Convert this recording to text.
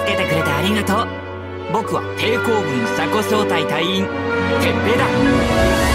助けてくれてありがとう。僕は抵抗軍車庫小隊隊員、鉄平だ。